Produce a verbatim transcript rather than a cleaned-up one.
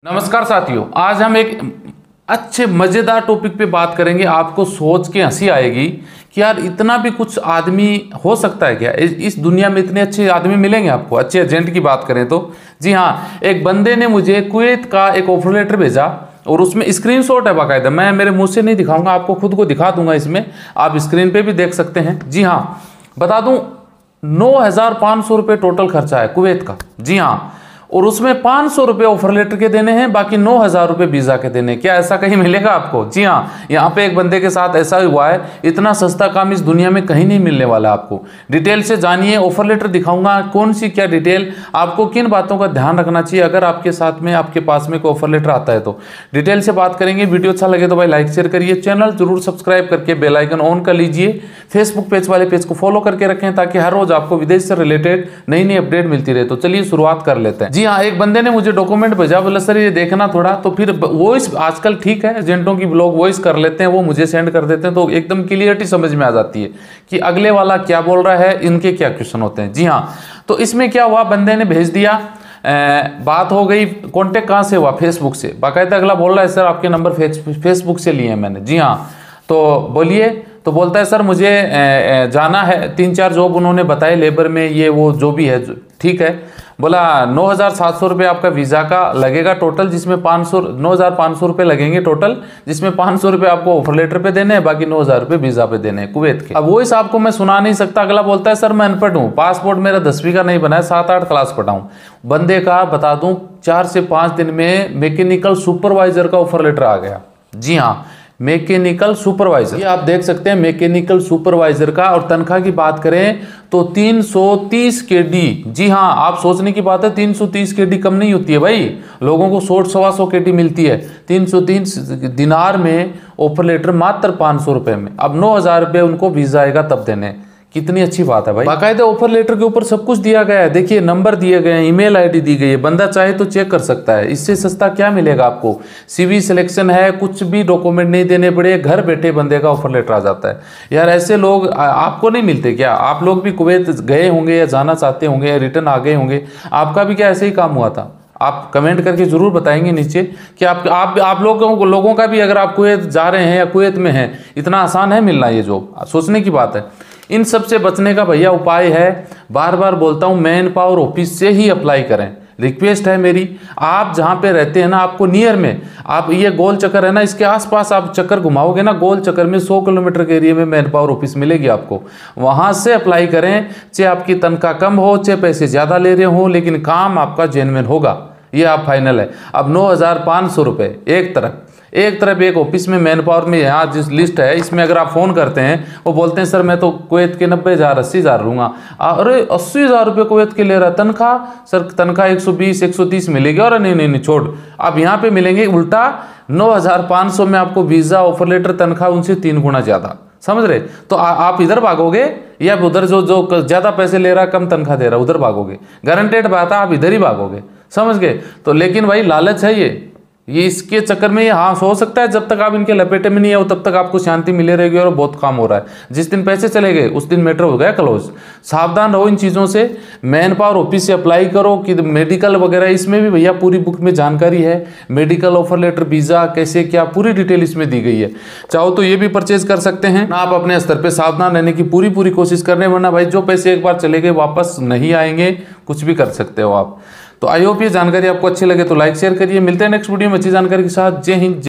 नमस्कार साथियों, आज हम एक अच्छे मज़ेदार टॉपिक पे बात करेंगे। आपको सोच के हंसी आएगी कि यार इतना भी कुछ आदमी हो सकता है क्या? इस इस दुनिया में इतने अच्छे आदमी मिलेंगे आपको। अच्छे एजेंट की बात करें तो जी हाँ, एक बंदे ने मुझे कुवैत का एक ऑफर लेटर भेजा और उसमें स्क्रीनशॉट है बाकायदा। मैं मेरे मुंह से नहीं दिखाऊंगा, आपको खुद को दिखा दूंगा। इसमें आप स्क्रीन पे भी देख सकते हैं। जी हाँ, बता दूं, नौ हज़ार पाँच सौ रुपये टोटल खर्चा है कुवैत का। जी हाँ, और उसमें पाँच सौ रुपये ऑफर लेटर के देने हैं, बाकी नौ हज़ार रुपये वीज़ा के देने हैं। क्या ऐसा कहीं मिलेगा आपको? जी हाँ, यहाँ पे एक बंदे के साथ ऐसा हुआ है। इतना सस्ता काम इस दुनिया में कहीं नहीं मिलने वाला आपको। डिटेल से जानिए, ऑफर लेटर दिखाऊंगा कौन सी क्या डिटेल, आपको किन बातों का ध्यान रखना चाहिए अगर आपके साथ में आपके पास में कोई ऑफर लेटर आता है तो। डिटेल से बात करेंगे। वीडियो अच्छा लगे तो भाई लाइक शेयर करिए, चैनल जरूर सब्सक्राइब करके बेल आइकन ऑन कर लीजिए। फेसबुक पेज वाले पेज को फॉलो करके रखें ताकि हर रोज आपको विदेश से रिलेटेड नई नई अपडेट मिलती रहे। तो चलिए शुरुआत कर लेते हैं। जी हाँ, एक बंदे ने मुझे डॉक्यूमेंट भेजा, बोला सर ये देखना थोड़ा। तो फिर वॉइस आजकल ठीक है, एजेंटों की ब्लॉग वॉइस कर लेते हैं, वो मुझे सेंड कर देते हैं, तो एकदम क्लियरिटी समझ में आ जाती है कि अगले वाला क्या बोल रहा है, इनके क्या क्वेश्चन होते हैं। जी हाँ, तो इसमें क्या हुआ, बंदे ने भेज दिया, ए, बात हो गई। कॉन्टेक्ट कहाँ से हुआ? फेसबुक से। बाकायदा अगला बोल रहा है सर आपके नंबर फेसबुक से लिए हैं मैंने। जी हाँ, तो बोलिए। तो बोलता है सर मुझे जाना है, तीन चार जॉब उन्होंने बताए लेबर में, ये वो जो भी है। ठीक है, बोला नौ हज़ार सात सौ रुपये आपका वीज़ा का लगेगा टोटल, जिसमें पाँच सौ नौ हज़ार पाँच सौ रुपये लगेंगे टोटल, जिसमें पाँच सौ रुपये आपको ऑफर लेटर पे देने हैं, बाकी नौ हज़ार रुपये वीज़ा पे देने हैं कुवैत के। अब वो इस आपको मैं सुना नहीं सकता। अगला बोलता है सर मैं अनपढ़ हूँ, पासपोर्ट मेरा दसवीं का नहीं बना है, सात आठ क्लास पढ़ा हूँ। बंदे का बता दूँ, चार से पाँच दिन में मैकेनिकल सुपरवाइजर का ऑफर लेटर आ गया। जी हाँ, मैकेनिकल सुपरवाइजर, ये आप देख सकते हैं मैकेनिकल सुपरवाइजर का। और तनख्वाह की बात करें तो तीन सौ तीस के डी। जी हाँ, आप सोचने की बात है, तीन सौ तीस के डी कम नहीं होती है भाई। लोगों को सौ सवा सौ के डी मिलती है। तीन सौ तीस दिनार में ऑफर लेटर मात्र पाँच सौ रुपये में। अब नौ हज़ार रुपये उनको वीज़ा आएगा तब देने। कितनी अच्छी बात है भाई। बाकायदा ऑफर लेटर के ऊपर सब कुछ दिया गया है। देखिए नंबर दिए गए हैं, ईमेल आईडी दी गई है, बंदा चाहे तो चेक कर सकता है। इससे सस्ता क्या मिलेगा आपको? सीवी सिलेक्शन है, कुछ भी डॉक्यूमेंट नहीं देने पड़े, घर बैठे बंदे का ऑफर लेटर आ जाता है। यार ऐसे लोग आपको नहीं मिलते क्या? आप लोग भी कुवैत गए होंगे या जाना चाहते होंगे या रिटर्न आ गए होंगे, आपका भी क्या ऐसे ही काम हुआ था? आप कमेंट करके जरूर बताएंगे नीचे कि आप आप आप लोगों लोगों का भी, अगर आप कुवैत जा रहे हैं या कुवैत में हैं, इतना आसान है मिलना ये जॉब? सोचने की बात है। इन सब से बचने का भैया उपाय है, बार बार बोलता हूँ, मैन पावर ऑफिस से ही अप्लाई करें। रिक्वेस्ट है मेरी, आप जहाँ पे रहते हैं ना, आपको नियर में, आप ये गोल चक्कर है ना, इसके आसपास आप चक्कर घुमाओगे ना, गोल चक्कर में सौ किलोमीटर के एरिया में मैन पावर ऑफिस मिलेगी आपको। वहाँ से अप्लाई करें, चाहे आपकी तनख्वाह कम हो, चाहे पैसे ज़्यादा ले रहे हो, लेकिन काम आपका जेन्युइन होगा, ये आप फाइनल है। अब नौ हज़ार पाँच सौ रुपये एक तरफ एक तरफ एक ऑफिस में मैन पावर में, यहाँ जिस लिस्ट है इसमें अगर आप फ़ोन करते हैं, वो बोलते हैं सर मैं तो कुवैत के नब्बे हज़ार अस्सी हज़ार लूँगा। अरे अस्सी हज़ार रुपये कुवैत के ले रहा है तनख्वाह, सर तनख्वाह एक सौ बीस एक सौ तीस मिलेगी। और नहीं नहीं नहीं छोड़, अब यहाँ पे मिलेंगे उल्टा नौ हज़ार पाँच सौ में आपको वीज़ा ऑफर लेटर, तनख्वाह उनसे तीन गुना ज़्यादा। समझ रहे? तो आ, आप इधर भागोगे या उधर जो जो ज़्यादा पैसे ले रहा है, कम तनख्वाह दे रहा है, उधर भागोगे? गारंटेड बात है, आप इधर ही भागोगे। समझ गए? तो लेकिन भाई लालच है ये ये इसके चक्कर में ये हाँ हो सकता है जब तक आप इनके लपेटे में नहीं आओ तब तक आपको शांति मिले रहेगी और बहुत काम हो रहा है। जिस दिन पैसे चले गए उस दिन मैटर हो गया क्लोज। सावधान रहो इन चीज़ों से। मैन पावर ऑफिस से अप्लाई करो कि मेडिकल वगैरह, इसमें भी भैया पूरी बुक में जानकारी है। मेडिकल ऑफर लेटर, वीज़ा कैसे क्या, पूरी डिटेल इसमें दी गई है। चाहो तो ये भी परचेज कर सकते हैं। आप अपने स्तर पर सावधान रहने की पूरी पूरी कोशिश करने, वरना भाई जो पैसे एक बार चले गए वापस नहीं आएंगे, कुछ भी कर सकते हो आप। तो आई होप ये जानकारी आपको अच्छी लगे तो लाइक शेयर करिए। मिलते हैं नेक्स्ट वीडियो में अच्छी जानकारी के साथ। जय हिंद।